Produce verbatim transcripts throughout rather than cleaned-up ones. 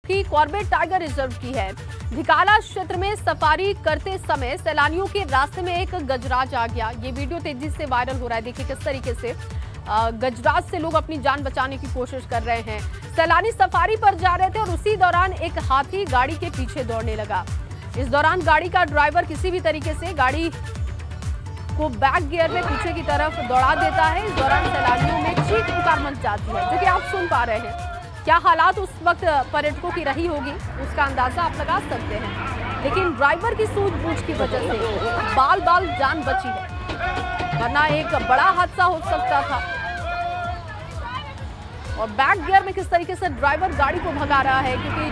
की Corbett tiger reserve की है। ढिकाला क्षेत्र में सफारी करते समय सैलानियों के रास्ते में एक गजराज आ गया। ये वीडियो तेजी से वायरल हो रहा है। देखिए किस तरीके से गजराज से लोग अपनी जान बचाने की कोशिश कर रहे हैं। सैलानी सफारी पर जा रहे थे और उसी दौरान एक हाथी गाड़ी के पीछे दौड़ने लगा। इस दौरान गाड़ी का ड्राइवर किसी भी तरीके से गाड़ी को बैक गियर में पीछे की तरफ दौड़ा देता है। इस दौरान सैलानियों में चीख पुकार मच जाती है, जो कि आप सुन पा रहे हैं। क्या हालात उस वक्त पर्यटकों की रही होगी उसका अंदाजा आप लगा सकते हैं, लेकिन ड्राइवर की सूझबूझ की वजह से बाल बाल जान बची है, वरना एक बड़ा हादसा हो सकता था। और बैक गियर में किस तरीके से ड्राइवर गाड़ी को भगा रहा है, क्योंकि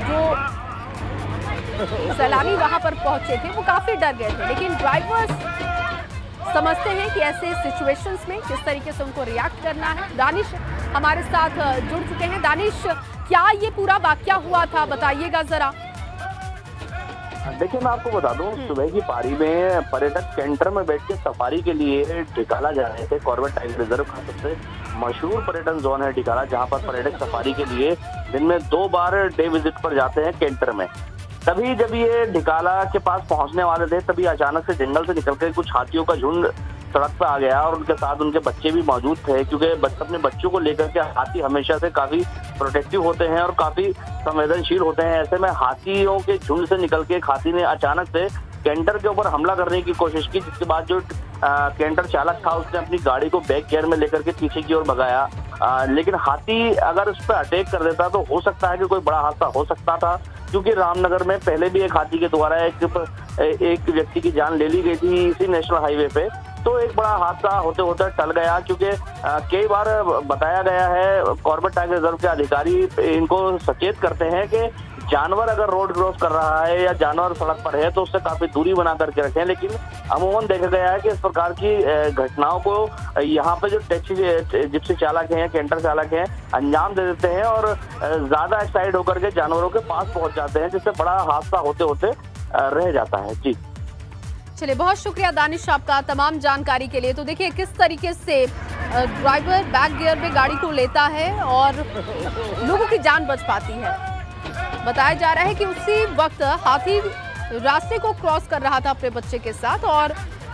जो सैलानी वहां पर पहुंचे थे वो काफी डर गए थे, लेकिन ड्राइवर्स समझते हैं कि ऐसे सिचुएशंस में किस तरीके से उनको रिएक्ट करना है। दानिश हमारे साथ जुड़ चुके हैं। दानिश, क्या ये पूरा वाकया हुआ था, बताइएगा जरा। देखिए, मैं आपको बता दूं, सुबह की पारी में पर्यटक कैंटर में बैठ के सफारी के लिए ढिकाला जा रहे थे। कॉर्बेट टाइगर रिजर्व का सबसे मशहूर पर्यटन जोन है ढिकाला, जहां पर पर्यटक सफारी के लिए दिन में दो बार डे विजिट पर जाते हैं कैंटर में। तभी जब ये ढिकाला के पास पहुंचने वाले थे, तभी अचानक से जंगल से निकलकर कुछ हाथियों का झुंड सड़क पर आ गया और उनके साथ उनके बच्चे भी मौजूद थे, क्योंकि अपने बच्चों को लेकर के हाथी हमेशा से काफी प्रोटेक्टिव होते हैं और काफी संवेदनशील होते हैं। ऐसे में हाथियों के झुंड से निकल के एक हाथी ने अचानक से कैंटर के ऊपर हमला करने की कोशिश की, जिसके बाद जो आ, कैंटर चालक था उसने अपनी गाड़ी को बैक गियर में लेकर के पीछे की ओर भगाया। आ, लेकिन हाथी अगर उस पर अटैक कर देता तो हो सकता है कि कोई बड़ा हादसा हो सकता था, क्योंकि रामनगर में पहले भी एक हाथी के द्वारा एक एक व्यक्ति की जान ले ली गई थी इसी नेशनल हाईवे पे। तो एक बड़ा हादसा होते होते टल गया, क्योंकि कई बार बताया गया है, कॉर्बेट टाइगर रिजर्व के अधिकारी इनको सचेत करते हैं कि जानवर अगर रोड क्रॉस कर रहा है या जानवर सड़क पर है तो उससे काफी दूरी बना करके रखें। लेकिन अमूमन देखा गया है कि इस प्रकार की घटनाओं को यहाँ पे जो टैक्सी जिप्सी चालक हैं, कैंटर चालक हैं, अंजाम दे देते हैं और ज्यादा एक्साइड होकर के जानवरों के पास पहुंच जाते हैं, जिससे बड़ा हादसा होते होते रह जाता है। जी चलिए, बहुत शुक्रिया दानिश आपका तमाम जानकारी के लिए। तो देखिए किस तरीके से ड्राइवर बैक गियर में गाड़ी को लेता है और लोगों की जान बच पाती है। बताया जा रहा है कि उसी वक्त हाथी रास्ते को क्रॉस कर रहा था अपने बच्चे के साथ और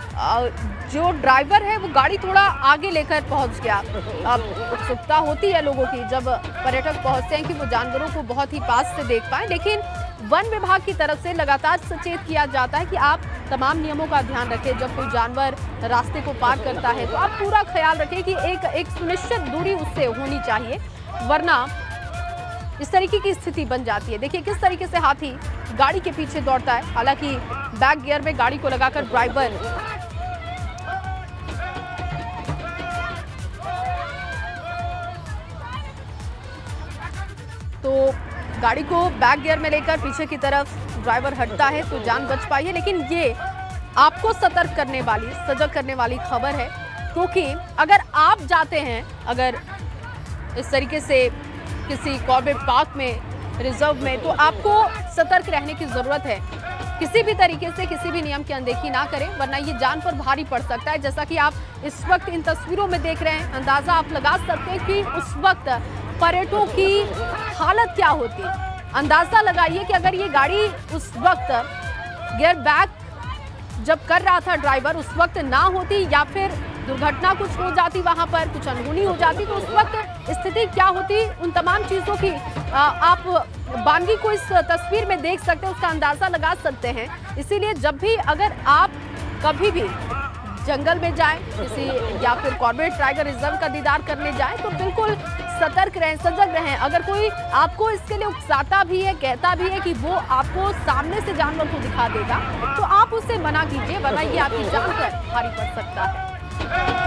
जो ड्राइवर है वो गाड़ी थोड़ा आगे लेकर पहुंच गया। अब उत्सुकता होती है लोगों की जब पर्यटक पहुंचते हैं कि वो जानवरों को बहुत ही पास से देख पाएं, लेकिन वन विभाग की तरफ से लगातार सचेत किया जाता है कि आप तमाम नियमों का ध्यान रखें। जब कोई जानवर रास्ते को पार करता है तो आप पूरा ख्याल रखें कि एक एक सुनिश्चित दूरी उससे होनी चाहिए, वरना इस तरीके की स्थिति बन जाती है। देखिए किस तरीके से हाथी गाड़ी के पीछे दौड़ता है, हालांकि बैक गियर में गाड़ी को लगाकर ड्राइवर तो गाड़ी को बैक गियर में लेकर पीछे की तरफ ड्राइवर हटता है तो जान बच पाई है। लेकिन ये आपको सतर्क करने वाली, सजग करने वाली खबर है, क्योंकि अगर आप जाते हैं अगर इस तरीके से किसी कॉर्बेट पार्क में, रिजर्व में, तो आपको सतर्क रहने की जरूरत है। किसी भी तरीके से किसी भी नियम की अनदेखी ना करें, वरना ये जान पर भारी पड़ सकता है। जैसा कि आप इस वक्त इन तस्वीरों में देख रहे हैं, अंदाजा आप लगा सकते हैं कि उस वक्त पर्यटकों की हालत क्या होती। अंदाजा लगाइए कि अगर ये गाड़ी उस वक्त गियर बैक जब कर रहा था ड्राइवर, उस वक्त ना होती या फिर दुर्घटना कुछ हो जाती, वहां पर कुछ अनहोनी हो जाती, तो उस वक्त स्थिति क्या होती, उन तमाम चीजों की आ, आप बानगी को इस तस्वीर में देख सकते हैं, उसका अंदाजा लगा सकते हैं। इसीलिए जब भी अगर आप कभी भी जंगल में जाएं किसी या फिर कॉर्बेट टाइगर रिजर्व का दीदार करने जाएं तो बिल्कुल सतर्क रहें, सजग रहें। अगर कोई आपको इसके लिए उकसाता भी है, कहता भी है कि वो आपको सामने से जानवर को दिखा देगा, तो आप उससे मना कीजिए, वरना ये आपकी जान पर भारी पड़ सकता है।